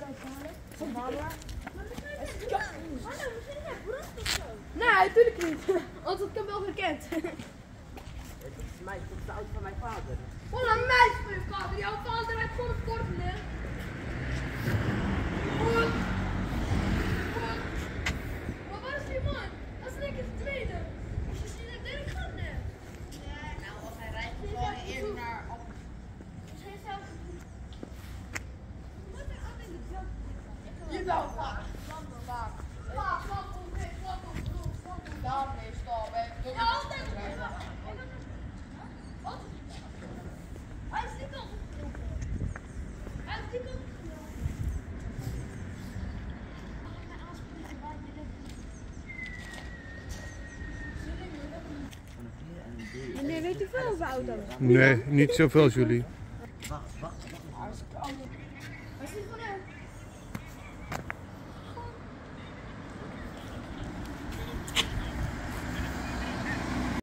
Nee, natuurlijk niet. Want dat heb ik wel gekend. Het is mij tot de auto van mijn vader. Wat een meisje van je vader. Jouw vader rijdt gewoon een kortende. Maar waar is die man? Dat is denk ik de tweede. Als je ziet dat Dirk gaat net. Ja, nou als hij rijdt gewoon eerst naar op. Jawel, vaak. Dan meestal ben ik Ja, altijd. Wat? Hij is die kant opgelopen. Hij is die kant opgelopen. Meneer, weet u veel over auto's? Nee, niet zoveel als jullie. Wacht. Waar is die van hem?